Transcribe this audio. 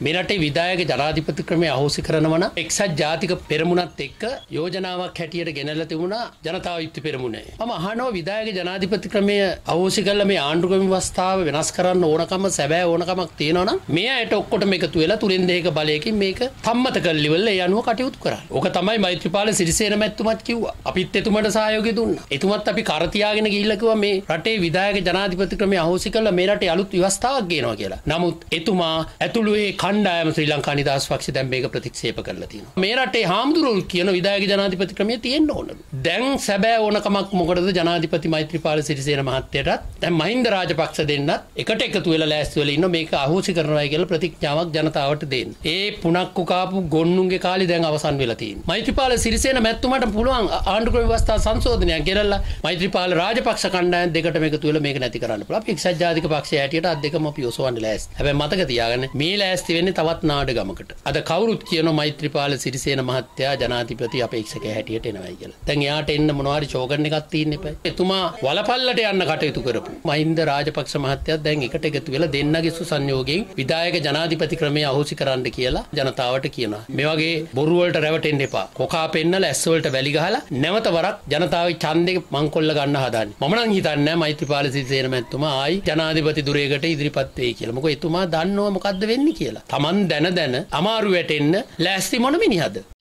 මේ රටේ විධායක ජනාධිපති ක්‍රමය අහෝසි කරනවා නම් එක්සත් ජාතික පෙරමුණත් එක්ක යෝජනාවක් හැටියට ගෙනල්ලා තිබුණා ජනතා යුක්ති පෙරමුණේ. මම අහනවා විධායක ජනාධිපති ක්‍රමය අහෝසි කරලා මේ ආණ්ඩුක්‍රම ව්‍යවස්ථාව වෙනස් කරන්න ඕනකම සැබෑ ඕනකමක් තියෙනවා නම් මේ අයට ඔක්කොටම එකතු වෙලා තුලින් දෙයක බලයකින් මේක සම්මත කරලිවල ඒ අනුව කටයුතු කරන්න. ඕක තමයි මෛත්‍රීපාල සිරිසේන මැතිතුමත් කිව්වා. අපිත් එතුමට සහයෝගය දුන්නා. එතුමත් අපි කර තියාගෙන ගිහිල්ලා කිව්වා මේ රටේ විධායක ජනාධිපති ක්‍රමය අහෝසි කරලා මේ රටේ අලුත් ව්‍යවස්ථාවක් ගේනවා කියලා. නමුත් එතුමා ඇතුළු ඒ කණ්ඩායම ශ්‍රී ලංකා නිදහස් පක්ෂය දැන් මේක ප්‍රතික්ෂේප කරලා තියෙනවා. මේ රටේ හාමුදුරුවෝ කියන විධායක ජනාධිපති ක්‍රමය තියෙන්න ඕනලු. දැන් සැබෑ ඕනකමක් මොකටද ජනාධිපති මෛත්‍රීපාල සිරිසේන මහත්තයටත් දැන් මහින්ද රාජපක්ෂ දෙන්නත් එකට එකතු වෙලා ලෑස්ති වෙලා ඉන්න මේක අහෝසි කරනවා කියලා ප්‍රතිඥාවක් ජනතාවට දෙන්න. ඒ පුණක්කු කාපු ගොන්නුන්ගේ කාලේ දැන් අවසන් වෙලා තියෙනවා. මෛත්‍රීපාල සිරිසේන මැතිතුමාට පුළුවන් ආණ්ඩුක්‍රම ව්‍යවස්ථා සංශෝධනයක් ගෙනල්ලා මෛත්‍රීපාල රාජපක්ෂ කණ්ඩායම් දෙකටම එකතු වෙලා මේක නැති කරන්න පුළුවන්. අපි එක්සත් ජාතික පක්ෂය හැටියට අත් දෙකම අපි ඔසවන්න ලෑස්ති. හැබැයි මතක තියාගන්න මේ ලෑස්ති වෙන්නේ තවත් නාඩගමකට. අද කවුරුත් කියනවා මෛත්‍රීපාල සිරිසේන මහත්තයා ජනාධිපති අපේක්ෂකයා හැටියට එනවයි කියලා. දැන් එයාට එන්න මොනවාරි චෝගන් එකක් තියෙන්න එපා. එතුමා වලපල්ලට යන්න කටයුතු කරපු මහින්ද රාජපක්ෂ මහත්තයා දැන් එකට එකතු වෙලා දෙන්නගේ සුසංයෝගයෙන් විධායක ජනාධිපති ක්‍රමය අහෝසි කරන්න කියලා ජනතාවට කියනවා. මේ වගේ බොරු වලට රැවටෙන්න එපා. කොකා පෙන්නලා ඇස් වලට වැලි ගහලා නැවත වරක් ජනතාවේ ඡන්දෙ මංකොල්ල ගන්න හදාන්නේ. මම නම් හිතන්නේ නැහැ මෛත්‍රීපාල සිරිසේන මැතිතුමා ආයි ජනාධිපති ධුරයකට ඉදිරිපත් වෙයි කියලා. මොකද එතුමා දන්නවා මොකද්ද වෙන්නේ කියලා. Taman දැන අමාරු වැටෙන්න ලෑස්ති මොන මිනිහද?